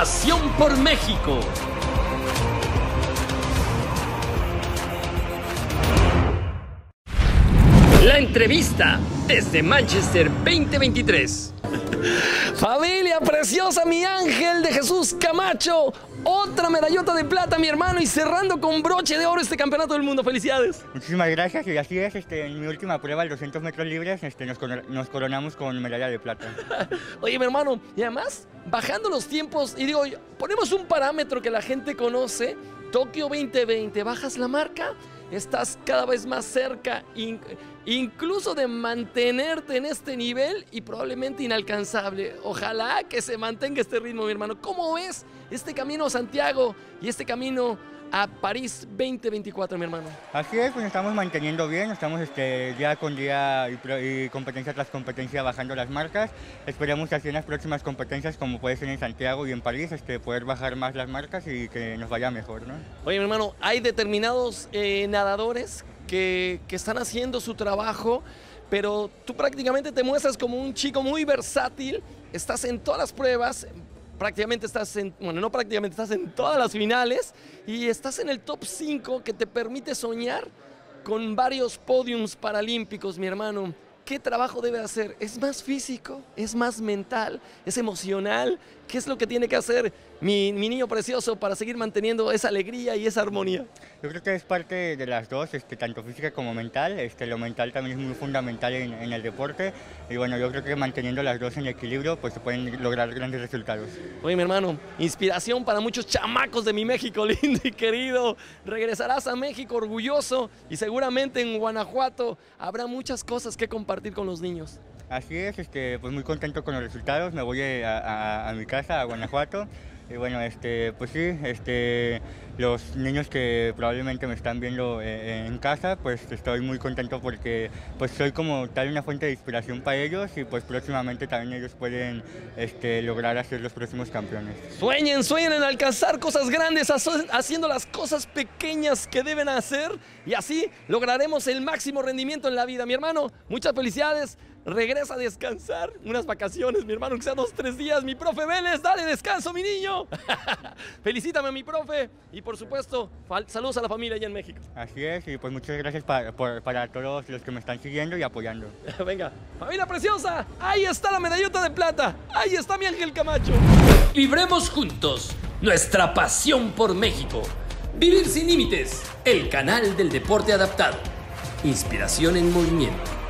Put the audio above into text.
pasión por México. La entrevista desde Manchester 2023. Familia preciosa, mi ángel de Jesús Camacho. Otra medallota de plata, mi hermano, y cerrando con broche de oro este campeonato del mundo. ¡Felicidades! Muchísimas gracias, y así es, en mi última prueba, el 200 metros libres, nos coronamos con medalla de plata. Oye, mi hermano, y además, bajando los tiempos, y digo, ponemos un parámetro que la gente conoce, Tokio 2020, bajas la marca, estás cada vez más cerca, incluso de mantenerte en este nivel y probablemente inalcanzable. Ojalá que se mantenga este ritmo, mi hermano. ¿Cómo ves este camino a Santiago y este camino a París 2024, mi hermano? Así es, pues estamos manteniendo bien, estamos día con día y competencia tras competencia bajando las marcas. Esperamos así en las próximas competencias, como puede ser en Santiago y en París, poder bajar más las marcas y que nos vaya mejor, ¿no? Oye, mi hermano, hay determinados nadadores que están haciendo su trabajo, pero tú prácticamente te muestras como un chico muy versátil, estás en todas las pruebas, prácticamente estás en, bueno, no prácticamente, estás en todas las finales y estás en el top 5 que te permite soñar con varios podiums paralímpicos, mi hermano. ¿Qué trabajo debe hacer? ¿Es más físico? ¿Es más mental? ¿Es emocional? ¿Qué es lo que tiene que hacer mi niño precioso para seguir manteniendo esa alegría y esa armonía? Yo creo que es parte de las dos, tanto física como mental. Lo mental también es muy fundamental en el deporte. Y bueno, yo creo que manteniendo las dos en equilibrio, pues se pueden lograr grandes resultados. Oye, mi hermano, inspiración para muchos chamacos de mi México lindo y querido. Regresarás a México orgulloso y seguramente en Guanajuato habrá muchas cosas que compartir con los niños. Así es, pues muy contento con los resultados. Me voy a mi casa, a Guanajuato. Y bueno, pues sí, los niños que probablemente me están viendo en casa, pues estoy muy contento porque pues soy como tal una fuente de inspiración para ellos y pues próximamente también ellos pueden lograr ser los próximos campeones. Sueñen, sueñen en alcanzar cosas grandes, haciendo las cosas pequeñas que deben hacer y así lograremos el máximo rendimiento en la vida. Mi hermano, muchas felicidades. Regresa a descansar, unas vacaciones, mi hermano, que sean 2 o 3 días. Mi profe Vélez, dale descanso, mi niño. Felicítame a mi profe y por supuesto, saludos a la familia allá en México. Así es, y pues muchas gracias para todos los que me están siguiendo y apoyando. Venga, familia preciosa, ahí está la medallota de plata, ahí está mi Ángel Camacho. Vibremos juntos nuestra pasión por México. Vivir sin límites, el canal del deporte adaptado. Inspiración en movimiento.